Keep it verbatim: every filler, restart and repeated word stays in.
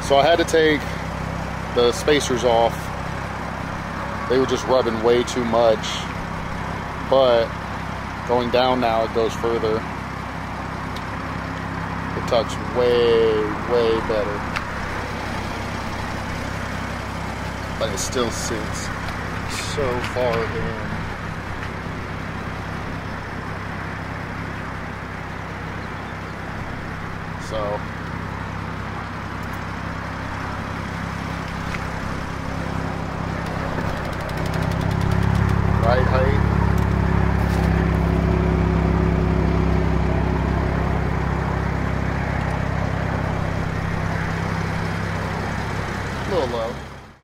So I had to take the spacers off. They were just rubbing way too much. But going down now, it goes further. It tucks way, way better. But it still sits so far in. So right height.